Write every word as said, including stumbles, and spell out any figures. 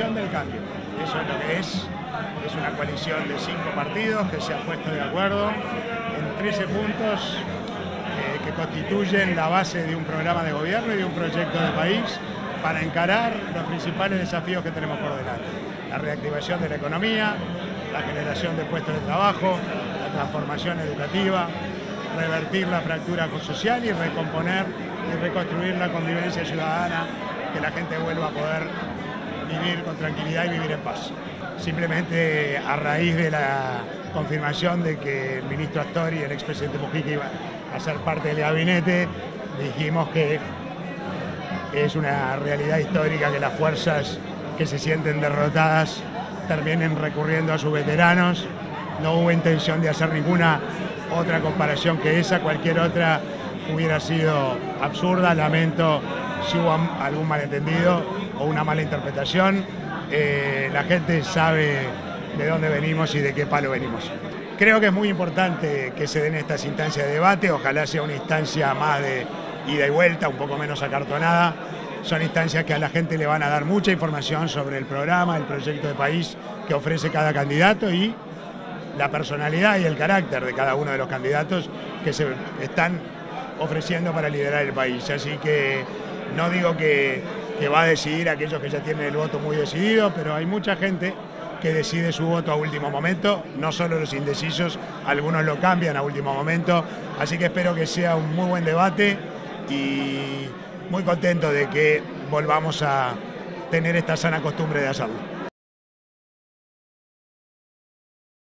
coalición del cambio. Eso es lo que es. Es una coalición de cinco partidos que se han puesto de acuerdo en trece puntos eh, que constituyen la base de un programa de gobierno y de un proyecto de país para encarar los principales desafíos que tenemos por delante. La reactivación de la economía, la generación de puestos de trabajo, la transformación educativa, revertir la fractura social y recomponer y reconstruir la convivencia ciudadana, que la gente vuelva a poder vivir con tranquilidad y vivir en paz. Simplemente a raíz de la confirmación de que el ministro Astori y el expresidente Mujica iban a ser parte del gabinete, dijimos que es una realidad histórica que las fuerzas que se sienten derrotadas terminen recurriendo a sus veteranos. No hubo intención de hacer ninguna otra comparación que esa, cualquier otra hubiera sido absurda. Lamento si hubo algún malentendido o una mala interpretación. Eh, la gente sabe de dónde venimos y de qué palo venimos. Creo que es muy importante que se den estas instancias de debate, ojalá sea una instancia más de ida y vuelta, un poco menos acartonada. Son instancias que a la gente le van a dar mucha información sobre el programa, el proyecto de país que ofrece cada candidato y la personalidad y el carácter de cada uno de los candidatos que se están ofreciendo para liderar el país. Así que no digo que, que va a decidir aquellos que ya tienen el voto muy decidido, pero hay mucha gente que decide su voto a último momento, no solo los indecisos, algunos lo cambian a último momento, así que espero que sea un muy buen debate y muy contento de que volvamos a tener esta sana costumbre de hacerlo.